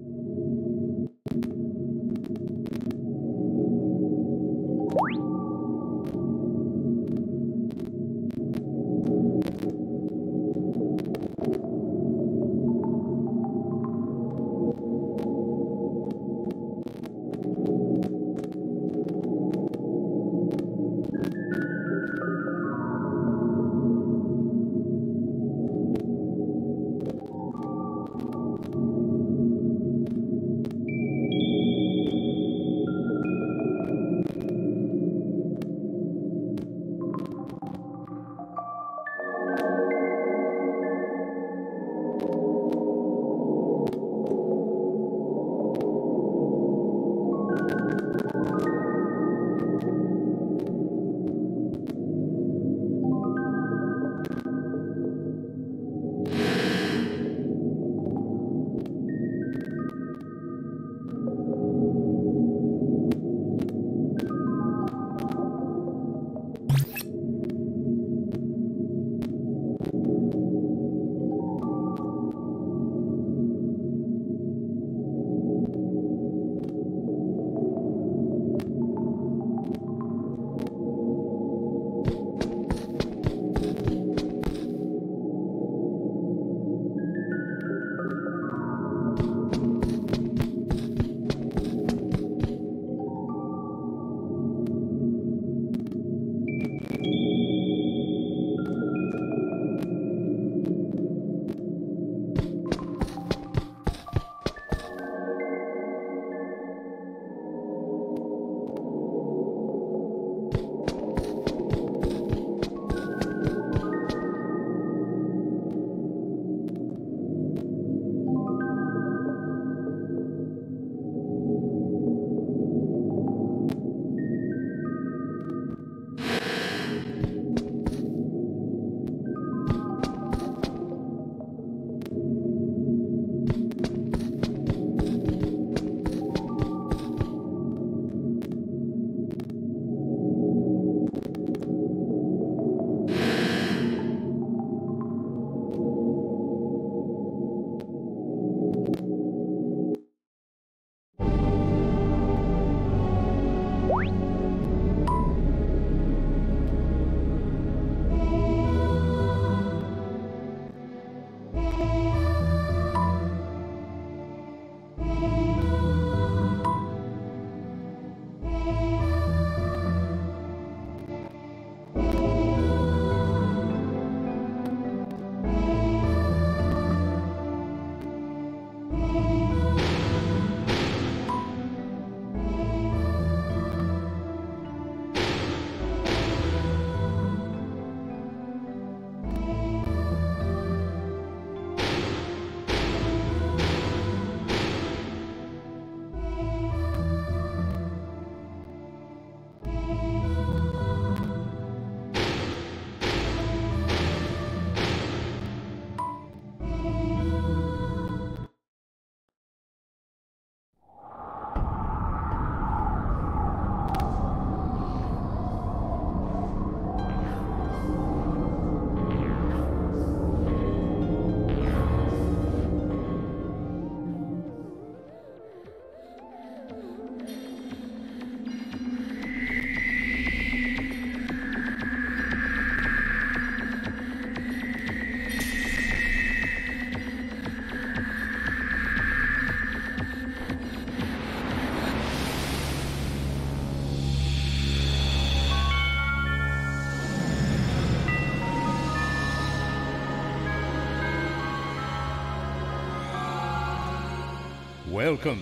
Welcome.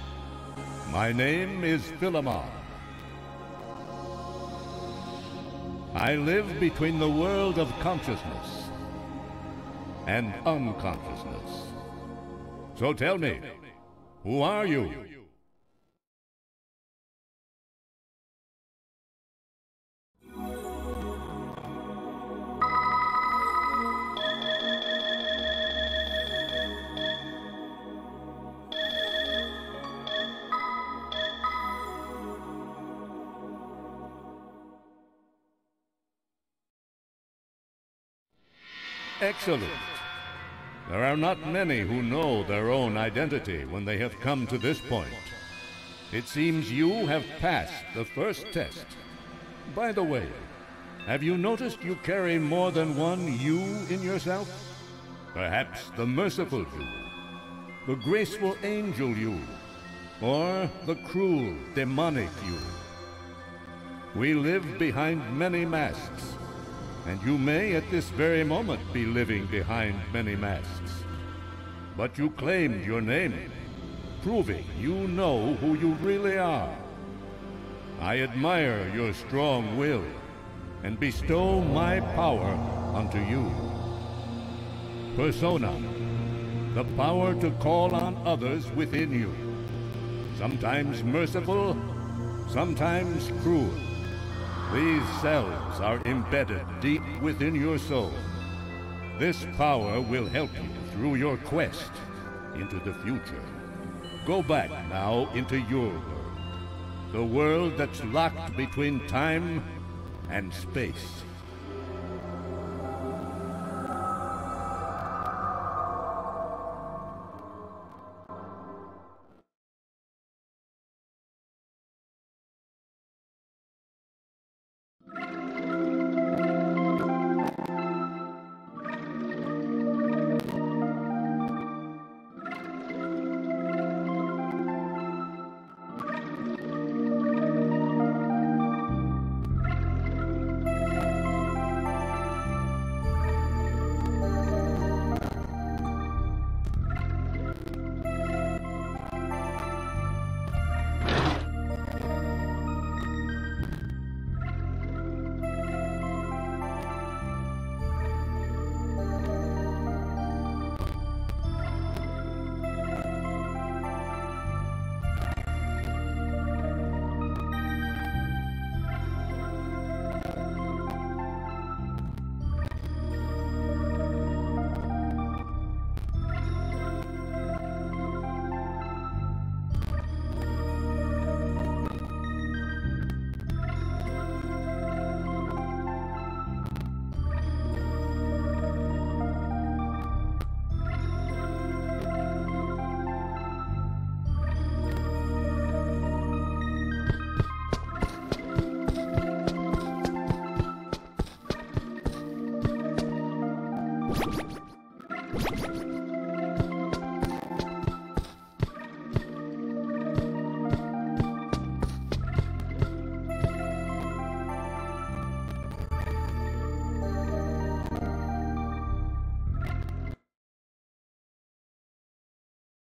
My name is Philemon. I live between the world of consciousness and unconsciousness. So tell me, who are you? Excellent. There are not many who know their own identity when they have come to this point. It seems you have passed the first test. By the way, have you noticed you carry more than one you in yourself? Perhaps the merciful you, the graceful angel you, or the cruel, demonic you. We live behind many masks, and you may at this very moment be living behind many masks. But you claimed your name, proving you know who you really are. I admire your strong will, and bestow my power unto you. Persona, the power to call on others within you. Sometimes merciful, sometimes cruel. These selves are embedded deep within your soul. This power will help you through your quest into the future. Go back now into your world, the world that's locked between time and space.